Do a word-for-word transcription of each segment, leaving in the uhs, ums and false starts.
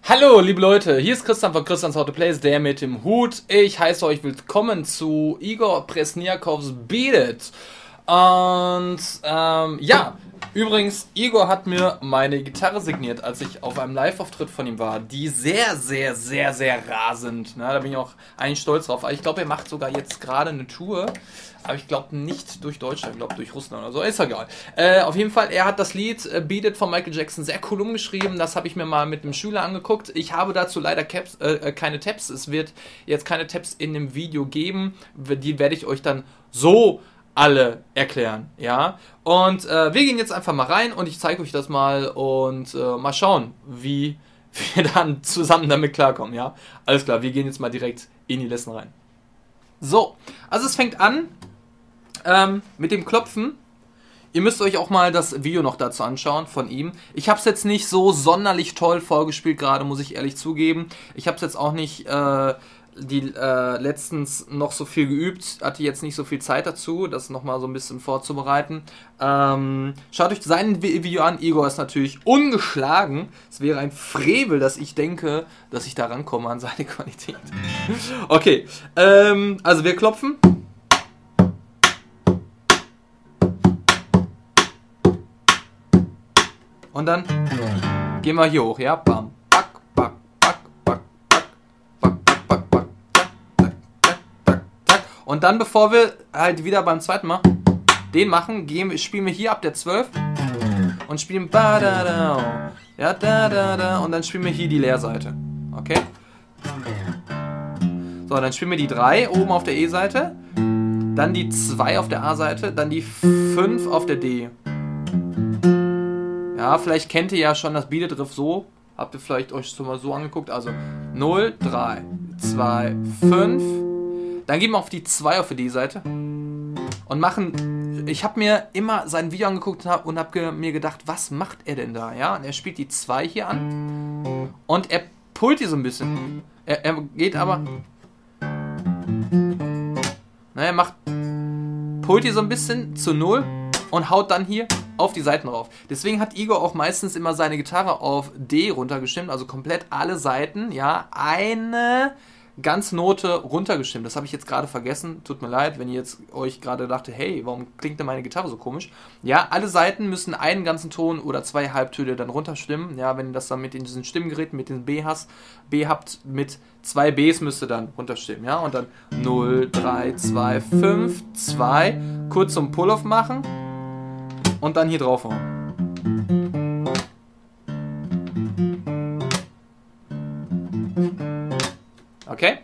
Hallo liebe Leute, hier ist Christian von Christians How to Plays, der mit dem Hut. Ich heiße euch willkommen zu Igor Presniakovs Beat It. Und ähm, ja, übrigens, Igor hat mir meine Gitarre signiert, als ich auf einem Live-Auftritt von ihm war, die sehr, sehr, sehr, sehr rar sind. Na, da bin ich auch eigentlich stolz drauf. Ich glaube, er macht sogar jetzt gerade eine Tour, aber ich glaube nicht durch Deutschland, ich glaube durch Russland oder so, ist egal. Äh, auf jeden Fall, er hat das Lied äh, Beat It von Michael Jackson sehr cool umgeschrieben, das habe ich mir mal mit einem Schüler angeguckt. Ich habe dazu leider Caps, äh, keine Tabs, es wird jetzt keine Tabs in dem Video geben, die werde ich euch dann so alle erklären, ja. Und äh, wir gehen jetzt einfach mal rein und ich zeige euch das mal und äh, mal schauen, wie wir dann zusammen damit klarkommen, ja. Alles klar, wir gehen jetzt mal direkt in die Lesson rein. So, also es fängt an ähm, mit dem Klopfen. Ihr müsst euch auch mal das Video noch dazu anschauen von ihm. Ich habe es jetzt nicht so sonderlich toll vorgespielt gerade, muss ich ehrlich zugeben. Ich habe es jetzt auch nicht äh, die äh, letztens noch so viel geübt, hatte jetzt nicht so viel Zeit dazu, das nochmal so ein bisschen vorzubereiten. Ähm, schaut euch sein Video an, Igor ist natürlich ungeschlagen. Es wäre ein Frevel, dass ich denke, dass ich da rankomme an seine Qualität. Okay, ähm, also wir klopfen. Und dann gehen wir hier hoch, ja, bam. Und dann, bevor wir halt wieder beim zweiten Mal den machen, gehen, spielen wir hier ab der zwölf und spielen ba da da, ja, da da da, und dann spielen wir hier die Leerseite. Okay? So, dann spielen wir die drei oben auf der E-Seite, dann die zwei auf der A-Seite, dann die fünf auf der D. Ja, vielleicht kennt ihr ja schon das Beat It Riff so, habt ihr vielleicht euch schon mal so angeguckt, also null, drei, zwei, fünf. Dann gehen wir auf die zwei auf die Seite und machen, ich habe mir immer sein Video angeguckt und habe mir gedacht, was macht er denn da? Ja, und er spielt die zwei hier an und er pullt die so ein bisschen. Er, er geht aber, na, er macht, pullt die so ein bisschen zu null und haut dann hier auf die Seiten rauf. Deswegen hat Igor auch meistens immer seine Gitarre auf D runtergestimmt, also komplett alle Seiten, ja, eine ganz Note runtergestimmt. Das habe ich jetzt gerade vergessen. Tut mir leid, wenn ihr jetzt euch gerade dachte, hey, warum klingt denn meine Gitarre so komisch? Ja, alle Seiten müssen einen ganzen Ton oder zwei Halbtöne dann runterstimmen. Ja, wenn ihr das dann mit in diesen Stimmgeräten, mit den B hast, B habt, mit zwei Bs müsst ihr dann runterstimmen. Ja, und dann null, drei, zwei, fünf, zwei, kurz zum Pull-Off machen und dann hier draufhauen. Okay?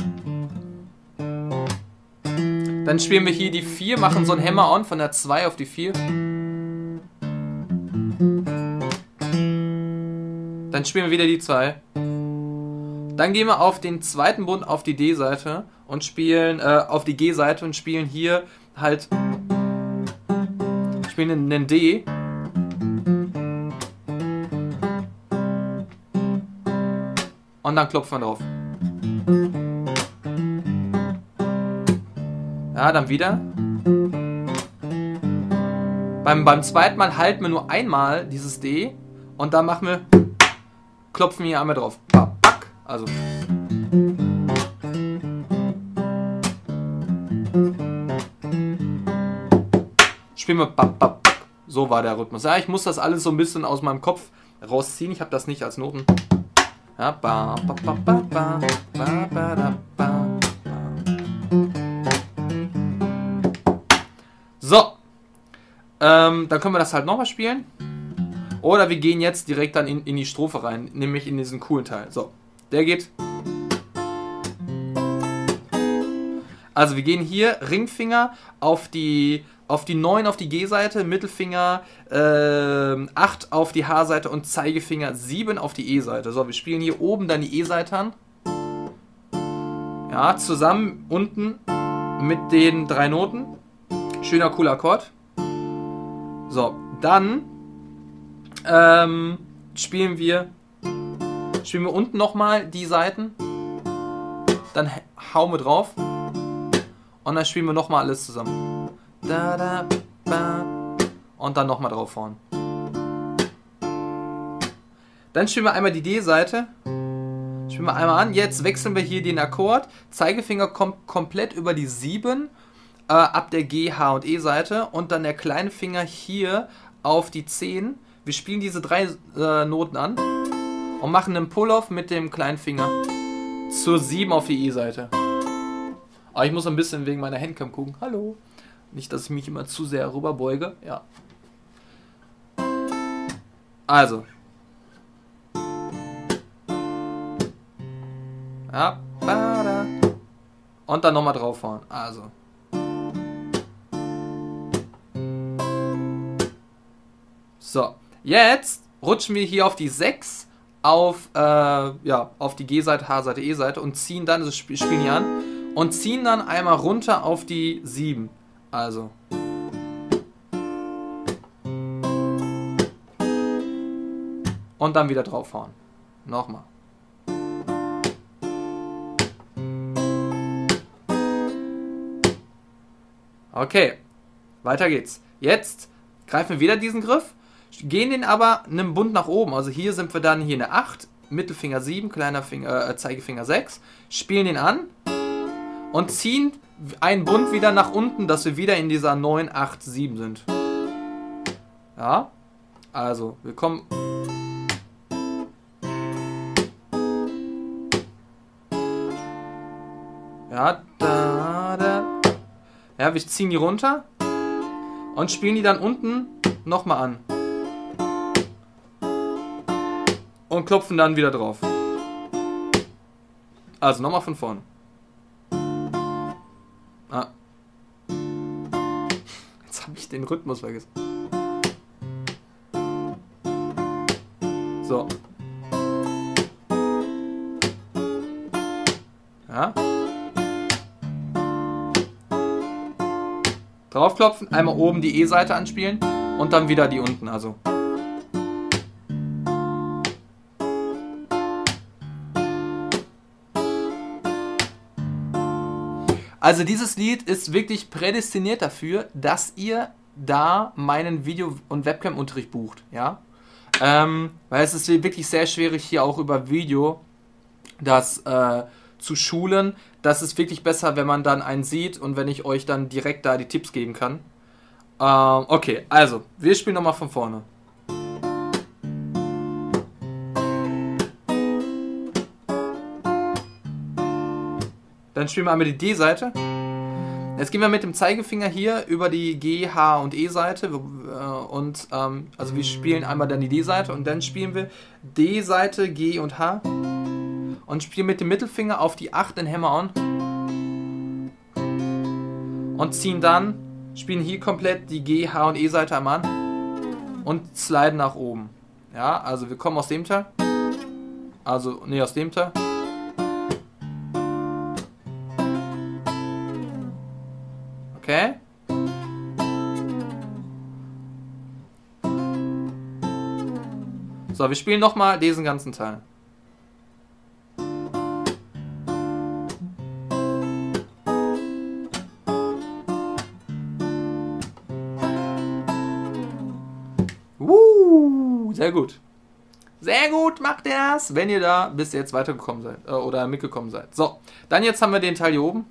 Dann spielen wir hier die vier, machen so ein Hammer-On von der zwei auf die vier. Dann spielen wir wieder die zwei. Dann gehen wir auf den zweiten Bund auf die D-Seite und spielen, äh, auf die G-Seite und spielen hier halt, spielen einen D. Und dann klopfen wir drauf. Ja, dann wieder. Beim, beim zweiten Mal halten wir nur einmal dieses D und dann machen wir, klopfen hier einmal drauf. Back, also. Spielen wir back, back. So war der Rhythmus. Ja, ich muss das alles so ein bisschen aus meinem Kopf rausziehen. Ich habe das nicht als Noten. Ja, ba, ba, ba, ba, ba, ba, ba, da, ba. So, ähm, dann können wir das halt nochmal spielen. Oder wir gehen jetzt direkt dann in, in die Strophe rein, nämlich in diesen coolen Teil. So, der geht. Also wir gehen hier Ringfinger auf die, auf die neun auf die G-Seite, Mittelfinger äh, acht auf die H-Seite und Zeigefinger sieben auf die E-Seite. So, wir spielen hier oben dann die E-Seite an. Ja, zusammen unten mit den drei Noten. Schöner, cooler Akkord. So, dann ähm, spielen wir spielen wir unten nochmal die Seiten. Dann hauen wir drauf. Und dann spielen wir nochmal alles zusammen. Da, da, ba. Und dann nochmal draufhauen. Dann spielen wir einmal die D-Seite. Spielen wir einmal an. Jetzt wechseln wir hier den Akkord. Zeigefinger kommt komplett über die sieben äh, ab der G, H und E-Seite. Und dann der kleine Finger hier auf die zehn. Wir spielen diese drei äh, Noten an und machen einen Pull-Off mit dem kleinen Finger zur sieben auf die E-Seite. Aber ich muss ein bisschen wegen meiner Handcam gucken. Hallo. Nicht, dass ich mich immer zu sehr rüberbeuge. Ja. Also. Ja. Und dann nochmal draufhauen. Also. So. Jetzt rutschen wir hier auf die sechs, auf, äh, ja, auf die G-Seite, H-Seite, E-Seite und ziehen dann, also sp spielen hier an und ziehen dann einmal runter auf die sieben. Also. Und dann wieder draufhauen. Nochmal. Okay, weiter geht's. Jetzt greifen wir wieder diesen Griff, gehen den aber einen Bund nach oben. Also hier sind wir dann hier eine acht, Mittelfinger sieben, kleiner Finger, äh, Zeigefinger sechs, spielen den an und ziehen einen Bund wieder nach unten, dass wir wieder in dieser neun, acht, sieben sind. Ja, also wir kommen... Ja, da, da. Ja, wir ziehen die runter und spielen die dann unten nochmal an. Und klopfen dann wieder drauf. Also nochmal von vorne. Ah. Jetzt habe ich den Rhythmus vergessen. So. Ja. Draufklopfen, einmal oben die E-Seite anspielen und dann wieder die unten, also. Also dieses Lied ist wirklich prädestiniert dafür, dass ihr da meinen Video- und Webcam-Unterricht bucht, ja. Ähm, weil es ist wirklich sehr schwierig hier auch über Video das äh, zu schulen. Das ist wirklich besser, wenn man dann einen sieht und wenn ich euch dann direkt da die Tipps geben kann. Ähm, okay, also, wir spielen nochmal von vorne. Dann spielen wir einmal die D-Seite. Jetzt gehen wir mit dem Zeigefinger hier über die G, H und E-Seite. Und ähm, also wir spielen einmal dann die D-Seite und dann spielen wir D-Seite, G und H. Und spielen mit dem Mittelfinger auf die acht den Hammer-On. Und ziehen dann, spielen hier komplett die G, H und E-Seite einmal an. Und sliden nach oben. Ja, also wir kommen aus dem Teil. Also, nee, aus dem Teil. Okay. So, wir spielen nochmal diesen ganzen Teil. Uh, sehr gut. Sehr gut macht er das, wenn ihr da bis jetzt weitergekommen seid äh, oder mitgekommen seid. So, dann jetzt haben wir den Teil hier oben.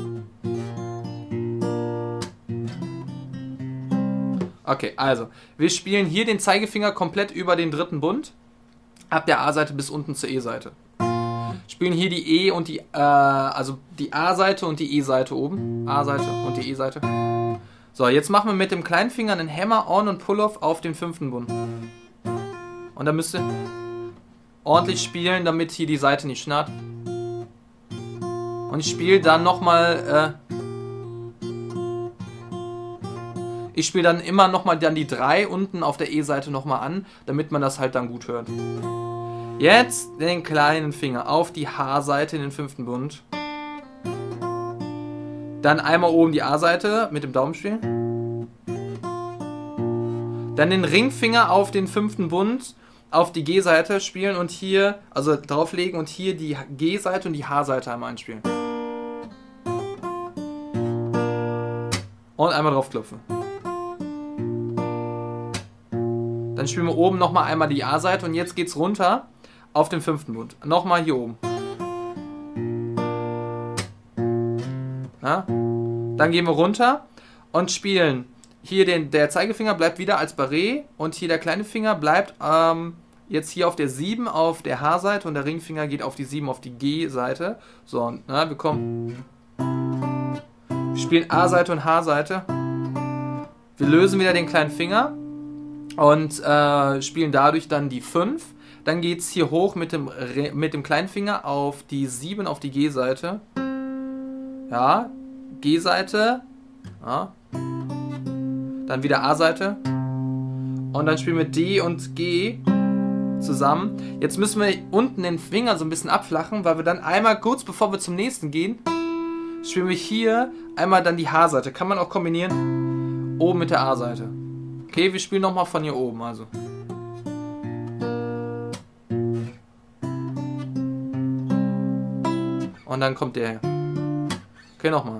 Okay, also, wir spielen hier den Zeigefinger komplett über den dritten Bund, ab der A-Seite bis unten zur E-Seite. Spielen hier die E und die, äh, also die A-Seite und die E-Seite oben, A-Seite und die E-Seite. So, jetzt machen wir mit dem kleinen Finger einen Hammer-On und Pull-Off auf den fünften Bund. Und dann müsst ihr ordentlich spielen, damit hier die Seite nicht schnarrt. Und ich spiele dann nochmal, äh, ich spiele dann immer nochmal dann die drei unten auf der E-Seite nochmal an, damit man das halt dann gut hört. Jetzt den kleinen Finger auf die H-Seite in den fünften Bund. Dann einmal oben die A-Seite mit dem Daumen spielen. Dann den Ringfinger auf den fünften Bund auf die G-Seite spielen und hier, also drauflegen und hier die G-Seite und die H-Seite einmal einspielen. Und einmal draufklopfen. Dann Dann spielen wir oben nochmal einmal die A-Seite und jetzt geht's runter auf den fünften Bund. Nochmal hier oben. Ja? Dann gehen wir runter und spielen hier den, der Zeigefinger bleibt wieder als Barré und hier der kleine Finger bleibt ähm, jetzt hier auf der sieben auf der H-Seite und der Ringfinger geht auf die sieben auf die G-Seite. So, und, na, wir kommen. Wir spielen A-Seite und H-Seite. Wir lösen wieder den kleinen Finger und äh, spielen dadurch dann die fünf. Dann geht es hier hoch mit dem, mit dem kleinen Finger auf die sieben auf die G-Seite. Ja, G-Seite. Ja. Dann wieder A-Seite. Und dann spielen wir D und G zusammen. Jetzt müssen wir unten den Finger so ein bisschen abflachen, weil wir dann einmal kurz bevor wir zum nächsten gehen, spielen wir hier einmal dann die H-Seite. Kann man auch kombinieren. Oben mit der A-Seite. Okay, wir spielen nochmal von hier oben. Also. Und dann kommt der her. Okay, nochmal.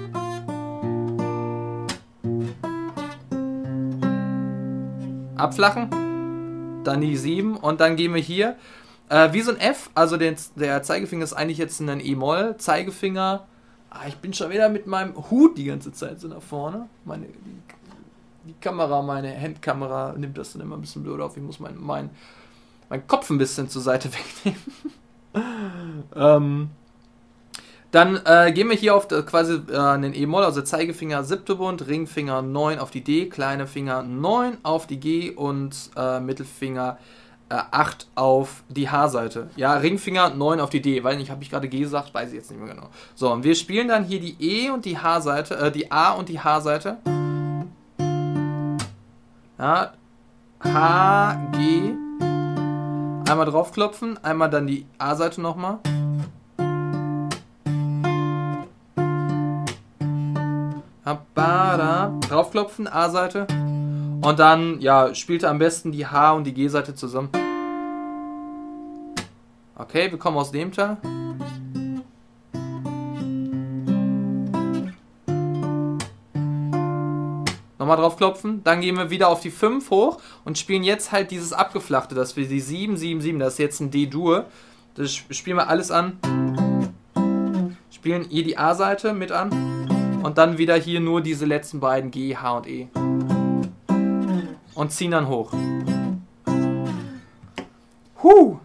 Abflachen. Dann die sieben. Und dann gehen wir hier. Äh, wie so ein F. Also den, der Zeigefinger ist eigentlich jetzt ein E-Moll. Zeigefinger. Ah, ich bin schon wieder mit meinem Hut die ganze Zeit so nach vorne. Meine, die, die Kamera, meine Handkamera nimmt das dann immer ein bisschen blöd auf. Ich muss meinen mein, mein Kopf ein bisschen zur Seite wegnehmen. ähm... Dann äh, gehen wir hier auf äh, quasi äh, den E-Moll, also Zeigefinger siebte Bund, Ringfinger neun auf die D, kleine Finger neun auf die G und äh, Mittelfinger äh, acht auf die H-Seite. Ja, Ringfinger neun auf die D, weil nicht, habe ich gerade G gesagt, weiß ich jetzt nicht mehr genau. So, und wir spielen dann hier die E und die H-Seite, äh, die A und die H-Seite. Ja, H, G. Einmal draufklopfen, einmal dann die A-Seite nochmal. Draufklopfen, A-Seite. Und dann, ja, spielt er am besten die H- und die G-Seite zusammen. Okay, wir kommen aus dem Teil. Nochmal draufklopfen. Dann gehen wir wieder auf die fünf hoch und spielen jetzt halt dieses Abgeflachte, dass wir die sieben, sieben, sieben, das ist jetzt ein D-Dur. Das spielen wir alles an. Spielen hier die A-Seite mit an. Und dann wieder hier nur diese letzten beiden G, H und E. Und ziehen dann hoch. Huh.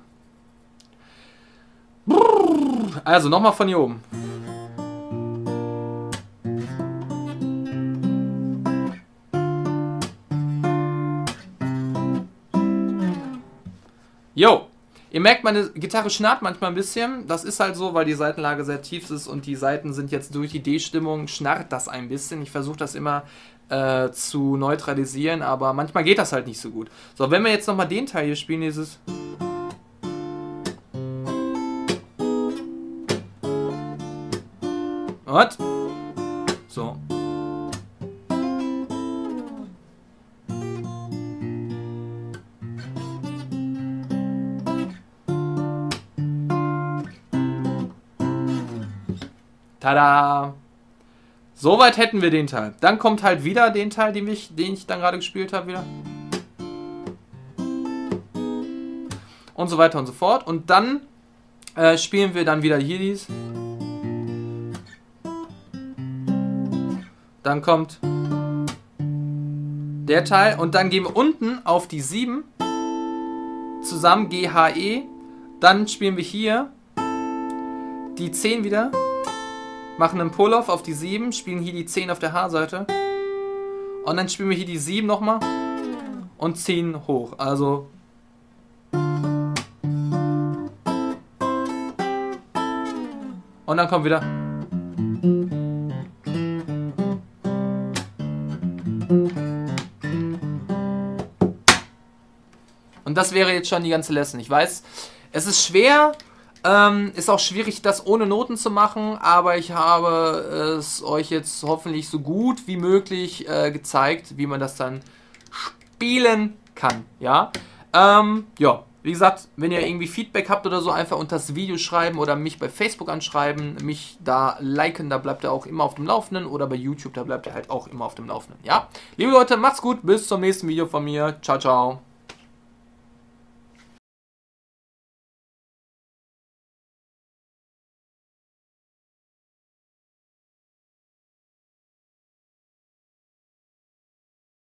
Also nochmal von hier oben. Jo. Ihr merkt, meine Gitarre schnarrt manchmal ein bisschen. Das ist halt so, weil die Saitenlage sehr tief ist und die Saiten sind jetzt durch die D-Stimmung, schnarrt das ein bisschen. Ich versuche das immer äh, zu neutralisieren, aber manchmal geht das halt nicht so gut. So, wenn wir jetzt nochmal den Teil hier spielen, dieses... Und? So. Tada! Soweit hätten wir den Teil. Dann kommt halt wieder den Teil, den ich, den ich dann gerade gespielt habe, wieder. Und so weiter und so fort. Und dann äh, spielen wir dann wieder hier dies. Dann kommt der Teil. Und dann gehen wir unten auf die sieben. Zusammen G, H, E. Dann spielen wir hier die zehn wieder. Machen einen Pull-Off auf die sieben, spielen hier die zehn auf der H-Seite. Und dann spielen wir hier die sieben nochmal und ziehen hoch. Also. Und dann kommt wieder. Und das wäre jetzt schon die ganze Lesson. Ich weiß, es ist schwer. Ähm, ist auch schwierig, das ohne Noten zu machen, aber ich habe es euch jetzt hoffentlich so gut wie möglich äh, gezeigt, wie man das dann spielen kann. Ja, ähm, ja, wie gesagt, wenn ihr irgendwie Feedback habt oder so, einfach unter das Video schreiben oder mich bei Facebook anschreiben, mich da liken, da bleibt ihr auch immer auf dem Laufenden, oder bei YouTube, da bleibt ihr halt auch immer auf dem Laufenden. Ja, liebe Leute, macht's gut, bis zum nächsten Video von mir. Ciao, ciao.